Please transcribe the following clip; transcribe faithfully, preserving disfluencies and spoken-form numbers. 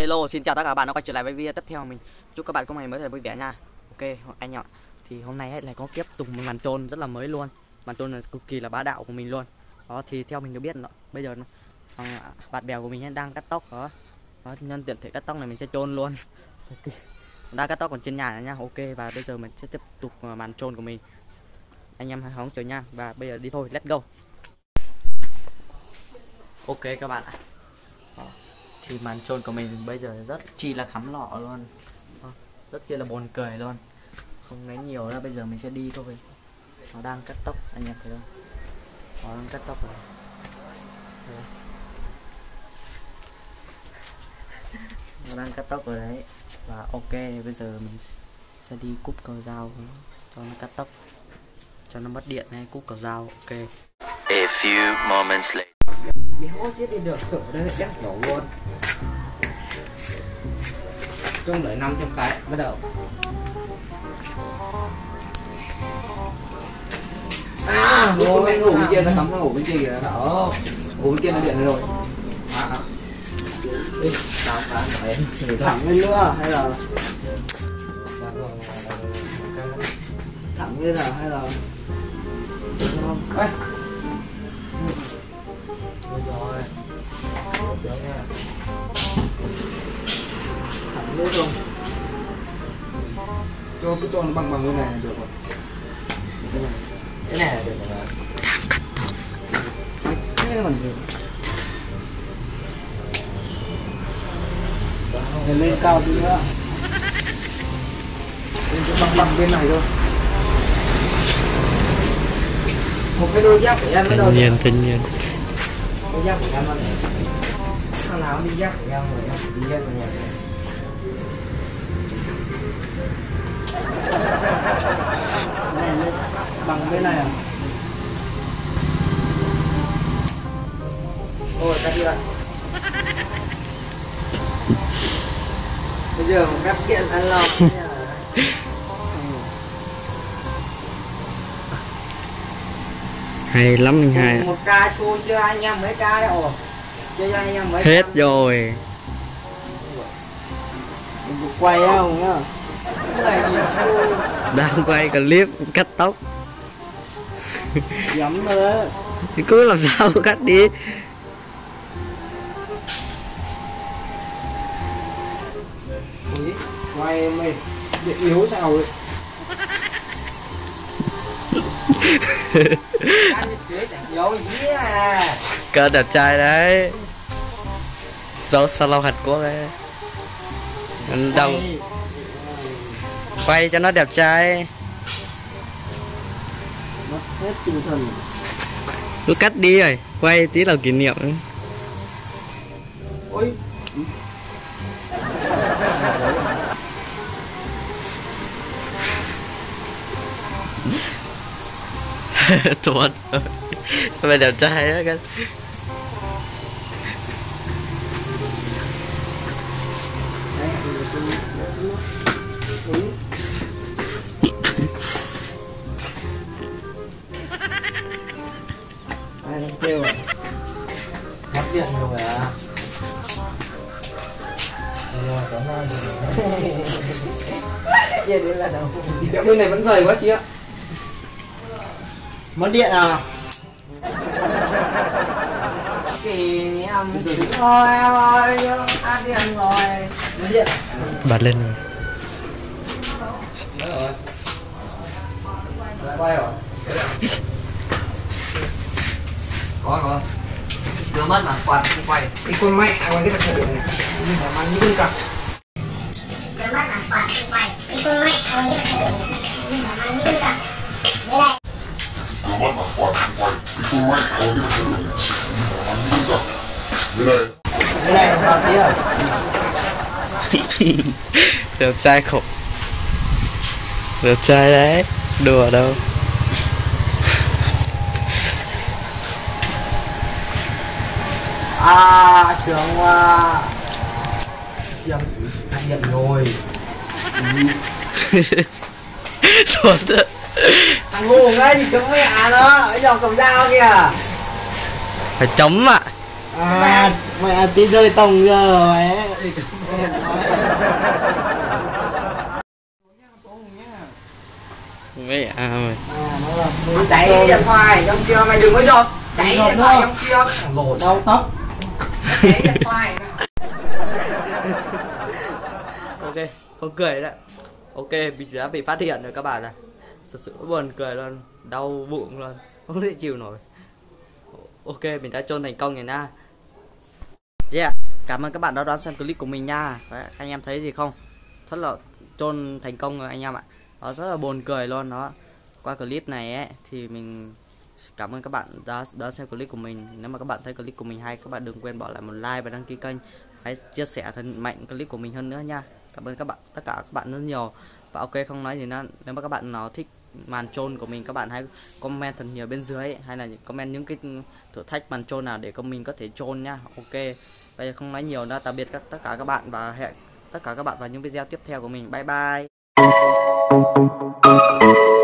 Hello, xin chào tất cả các bạn đã quay trở lại với video tiếp theo mình. Chúc các bạn có ngày mới thật vui vẻ nha. Ok anh ạ. Thì hôm nay ấy, lại có tiếp tục một màn trôn rất là mới luôn. Màn trôn là cực kỳ là bá đạo của mình luôn. Đó thì theo mình được biết đó, bây giờ uh, bạn bè của mình ấy đang cắt tóc đó. Đó, nhân tiện thể cắt tóc này mình sẽ trôn luôn. Okay. Đang cắt tóc còn trên nhà này nha. Ok, và bây giờ mình sẽ tiếp tục uh, màn trôn của mình. Anh em hãy hóng chờ nha. Và bây giờ đi thôi, let's go. Ok các bạn ạ. Thì màn trôn của mình bây giờ rất chi là khắm lọ luôn, rất chi là buồn cười luôn. Không nói nhiều nữa, bây giờ mình sẽ đi thôi. Nó đang cắt tóc, anh em thấy không? Nó đang cắt tóc rồi. Nó đang cắt tóc rồi đấy. Và ok, bây giờ mình sẽ đi cúp cầu dao cho nó cắt tóc, cho nó mất điện hay cúp cầu dao. Ok. A few moments later. Béo chết đi được sửa đây đắt đổ luôn. Trong đợi năm trăm cái bắt đầu. À, ngủ bên ngủ bên kia, nó cắm nó ngủ bên kia kìa. Đó. Ngủ bên kia nó điện rồi. À. Đi, đào phá vậy. Thẳng lên nữa hay là thẳng lên là hay là không? Ê. Rồi. Được nha. Thẳng lên không? Cho cứ cho nó bằng bằng cái này là được rồi. Cái này là được rồi. Đang cắt tóc. Cái này còn gì? Lên lên cao tí nữa. Lên cho bằng bằng bên này thôi. Một cái đôi giáp của em nó đâu? Tự nhiên, tự nhiên. Cái giáp của em nó này. Thằng nào đi giáp của em rồi em đi giáp của nhà này. Này lên bằng bên này à? Ôi cắt điện. Bây giờ một cắt điện ăn lòm. Hay lắm anh hai. Một ca xu chưa anh em mấy ca đấy ồ. Chơi anh em mấy Hết ca. rồi. Mình quay không nhá. Đang quay clip cắt tóc. Dấm rồi đấy. Thì cứ làm sao cắt đi. Ui, quay mày điện yếu sao ấy. Cỡ đẹp trai đấy. Dấu salon Hàn Quốc ấy. Đâu quay cho nó đẹp trai. Mất hết tinh thần. Cứ cắt đi rồi, quay tí là kỷ niệm. Ôi. Tuấn mày đẹp trai đó cái. Ai đang kêu à? Mất điện rồi à? Rồi, cảm ơn. Giờ đến là đâu? Cái bên này vẫn dày quá chị ạ. Mất điện à? Kỷ niệm xưa em ơi, hát điện rồi. Mất điện. Bật lên rồi. Đấy rồi. Lại quay rồi. Có có. Đưa mất mà quạt không quay. Cái con mẹ quay cái thật điện này. Nhưng mà ăn như con cặp. Đưa mất mà quạt không quay. Cái con mẹ quay cái thật điện này. Nhưng mà ăn như con cặp. Đây này. Đưa mắt mà quạt không quay. Cái con mẹ quay cái thật điện này. Nhưng mà ăn như con cặp. Đây này. Đây này, vào tí à? Đẹp trai khổ. Đẹp trai đấy. Đùa đâu. À, sướng quá. Dầm, anh nhận rồi. Tuấn Thằng ngu ngay thì chống mẹ nó, ở dòng cầm dao kìa. phải chống ạ. À, mẹ tí rơi tổng giờ mẹ. Mẹ à mày. À, nó là Chạy điện thoại trong kia mày đừng có vô. Chạy điện thoại trong kia. lỗ đau tóc. Chạy điện thoại. Ok, không cười đấy. Ok, mình đã bị phát hiện rồi các bạn này. Thật sự buồn cười luôn, đau bụng luôn, không thể chịu nổi. Ok, mình đã chôn thành công rồi nha. Yeah, cảm ơn các bạn đã đón xem clip của mình nha. Đấy, anh em thấy gì không? Thật là chôn thành công rồi anh em ạ. Đó, rất là buồn cười luôn đó. Qua clip này ấy thì mình cảm ơn các bạn đã đón xem clip của mình. Nếu mà các bạn thấy clip của mình hay, các bạn đừng quên bỏ lại một like và đăng ký kênh. Hãy chia sẻ thật mạnh clip của mình hơn nữa nha. Cảm ơn các bạn, tất cả các bạn rất nhiều. Và ok, không nói gì nữa, nếu mà các bạn nào thích màn chôn của mình, các bạn hãy comment thật nhiều bên dưới ấy, hay là comment những cái thử thách màn chôn nào để của mình có thể chôn nha. Ok, bây giờ không nói nhiều nữa, tạm biệt các tất cả các bạn và hẹn tất cả các bạn vào những video tiếp theo của mình. Bye bye.